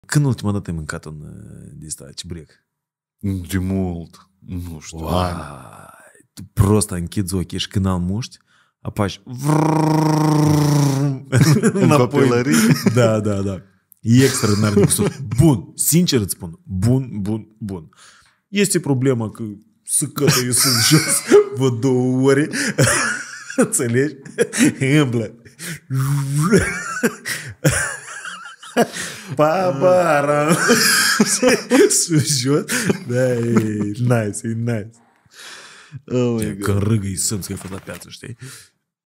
Când ultima dată ai mâncat un de ăsta, cibrec? De mult. Nu știu. Tu prost închizi ochii și când almuști, apași În copilărie. Da. E extraordinar de gustos. Bun, sincer îți spun. Bun. Este problema că săcătă-i sunt jos vă 2 ore. Înțelegi? Îmblă. Babara. Sus jos. Da, e nice. Oh my God. Când râgă-i sâns că ai fost la piață, știi?